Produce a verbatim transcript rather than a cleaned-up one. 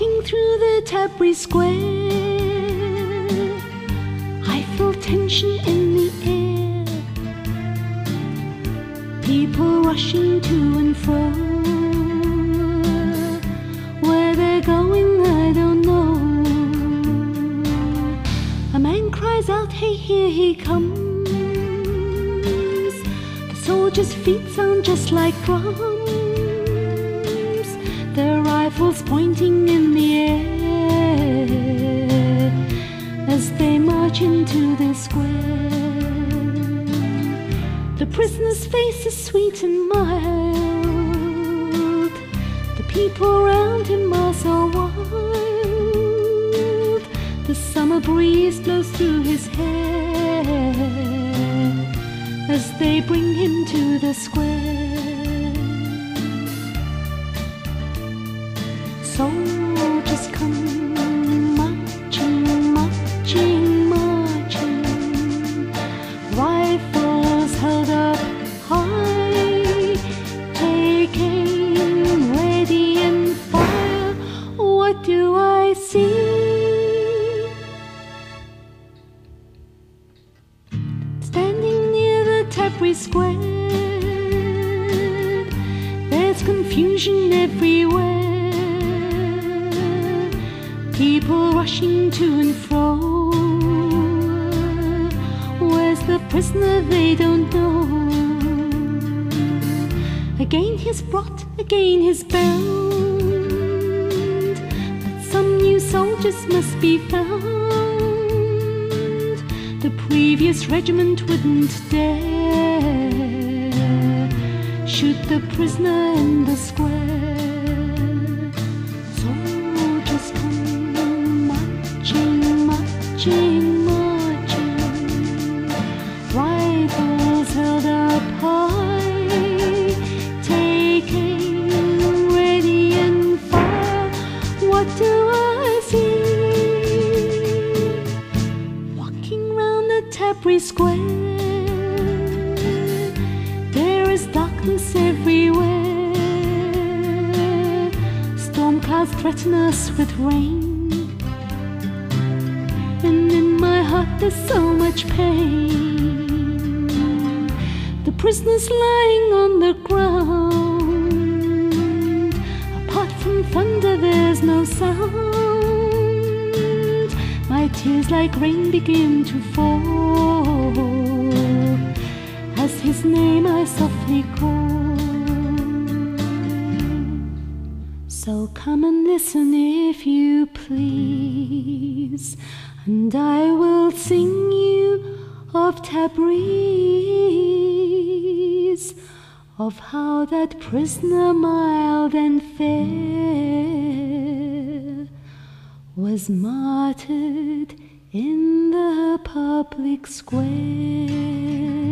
Walking through the Tabriz Square, I feel tension in the air. People rushing to and fro. Where they're going, I don't know. A man cries out, hey, here he comes. The soldiers' feet sound just like drums, their rifles pointing in the air as they march into the square. The prisoner's face is sweet and mild. The people round him are so wild. The summer breeze blows through his hair as they bring him to the square. Soldiers come marching, marching, marching, rifles held up high, taking ready and fire. What do I see? Standing near the Tabriz Square, there's confusion everywhere. People rushing to and fro. Where's the prisoner? They don't know. Again he's brought, again he's bound, but some new soldiers must be found. The previous regiment wouldn't dare shoot the prisoner in the square. Soldiers come marching, marching, rifles held up high, taking ready and fire. What do I see? Walking round the Tabriz Square, there is darkness everywhere. Storm clouds threaten us with rain, and in my heart there's so much pain. The prisoner's lying on the ground. Apart from thunder there's no sound. My tears like rain begin to fall as his name I softly call. So come and listen if you please, and I will sing you of Tabriz, of how that prisoner mild and fair was martyred in the public square.